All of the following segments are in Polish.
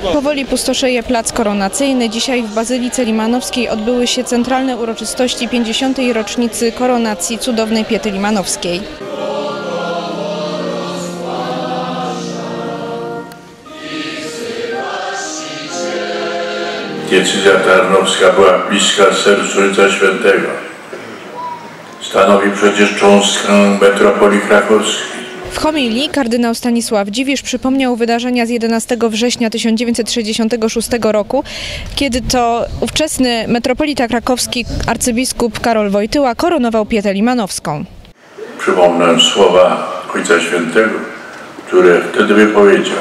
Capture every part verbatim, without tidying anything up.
Powoli pustoszeje plac koronacyjny. Dzisiaj w Bazylice Limanowskiej odbyły się centralne uroczystości pięćdziesiątej rocznicy koronacji cudownej Piety Limanowskiej. Diecezja tarnowska była bliska sercu Ojca Świętego. Stanowi przecież cząstkę metropolii krakowskiej. W homilii kardynał Stanisław Dziwisz przypomniał wydarzenia z jedenastego września tysiąc dziewięćset sześćdziesiątego szóstego roku, kiedy to ówczesny metropolita krakowski arcybiskup Karol Wojtyła koronował Pietę Limanowską. Przypomnę słowa Ojca Świętego, które wtedy wypowiedział.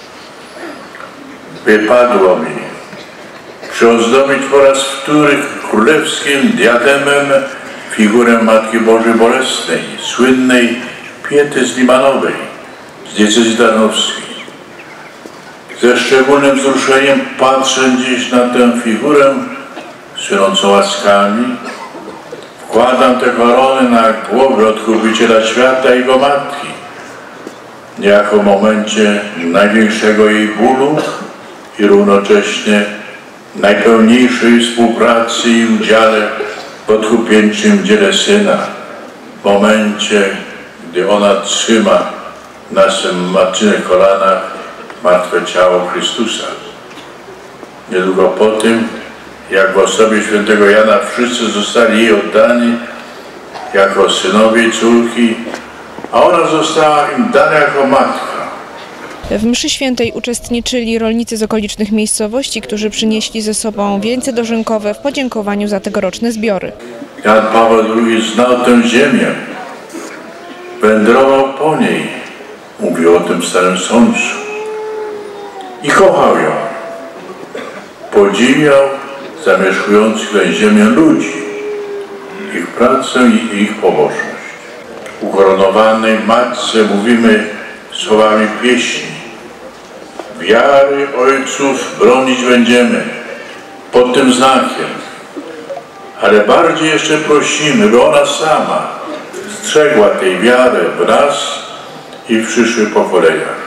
Wypadło mi przyozdobić po raz wtóry królewskim diademem figurę Matki Bożej Bolesnej, słynnej Piety z Limanowej, z diecezji tarnowskiej. Ze szczególnym wzruszeniem patrzę dziś na tę figurę słynącą łaskami. Wkładam tę koronę na głowę Odkupiciela świata i Jego Matki, niejako w momencie największego jej bólu i równocześnie najpełniejszej współpracy i udziale w odkupieńczym dziele Syna, w momencie, gdy ona trzyma na swym matczynych kolanach martwe ciało Chrystusa. Niedługo po tym, jak w osobie świętego Jana wszyscy zostali jej oddani jako synowie i córki, a ona została im dana jako matka. W mszy świętej uczestniczyli rolnicy z okolicznych miejscowości, którzy przynieśli ze sobą wieńce dożynkowe w podziękowaniu za tegoroczne zbiory. Jan Paweł drugi znał tę ziemię, wędrował po niej, mówił o tym w Starym Sączu i kochał ją. Podziwiał zamieszkujących tę ziemię ludzi, ich pracę i ich pobożność. Ukoronowanej Matce mówimy słowami pieśni. Wiary ojców bronić będziemy pod tym znakiem, ale bardziej jeszcze prosimy, by ona sama strzegła tej wiary w nas i w przyszłych pokoleniach.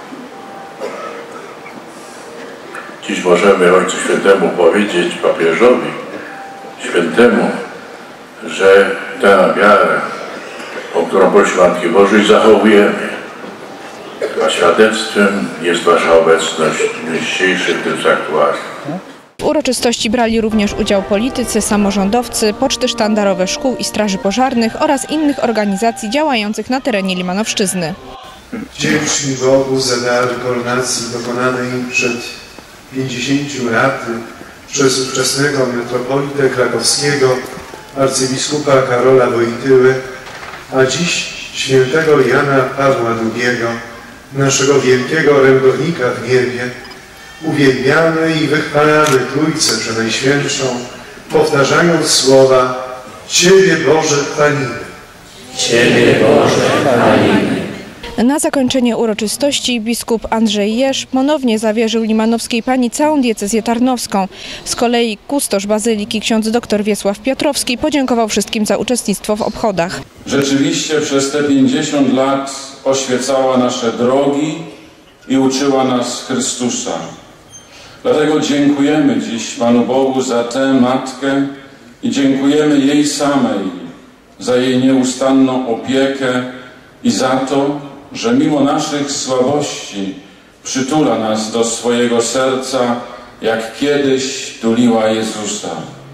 Dziś możemy Ojcu Świętemu powiedzieć, papieżowi świętemu, że tę wiarę, o którą prosi Matki Bożej, zachowujemy. A świadectwem jest Wasza obecność w dzisiejszych tym zakładzie. W uroczystości brali również udział politycy, samorządowcy, poczty sztandarowe szkół i straży pożarnych oraz innych organizacji działających na terenie Limanowszczyzny. Wdzięczni Bogu za dar koronacji dokonanej przed pięćdziesięciu laty przez ówczesnego metropolitę krakowskiego arcybiskupa Karola Wojtyłę, a dziś świętego Jana Pawła drugiego, naszego wielkiego orędownika w niebie, uwielbiamy i wychwalamy Trójcę Przenajświętszą, powtarzając słowa: Ciebie Boże chwalimy. Ciebie Boże chwalimy. Na zakończenie uroczystości biskup Andrzej Jerz ponownie zawierzył Limanowskiej Pani całą diecezję tarnowską. Z kolei kustosz bazyliki ksiądz dr Wiesław Piotrowski podziękował wszystkim za uczestnictwo w obchodach. Rzeczywiście przez te pięćdziesiąt lat oświecała nasze drogi i uczyła nas Chrystusa. Dlatego dziękujemy dziś Panu Bogu za tę Matkę i dziękujemy jej samej za jej nieustanną opiekę i za to, że mimo naszych słabości przytula nas do swojego serca, jak kiedyś tuliła Jezusa.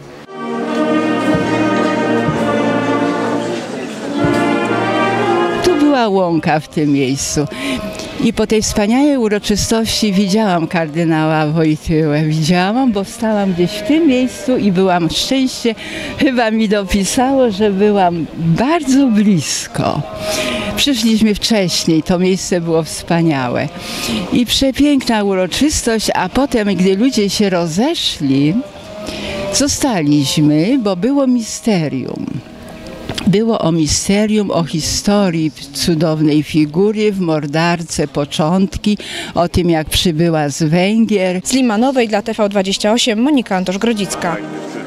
Tu była łąka w tym miejscu. I po tej wspaniałej uroczystości widziałam kardynała Wojtyłę. Widziałam, bo stałam gdzieś w tym miejscu i byłam szczęście. Chyba mi dopisało, że byłam bardzo blisko. Przyszliśmy wcześniej, to miejsce było wspaniałe. I przepiękna uroczystość, a potem, gdy ludzie się rozeszli, zostaliśmy, bo było misterium. Było o misterium, o historii cudownej figury w Mordarce, początki, o tym, jak przybyła z Węgier. Z Limanowej dla T V dwadzieścia osiem Monika Antosz-Grodzicka.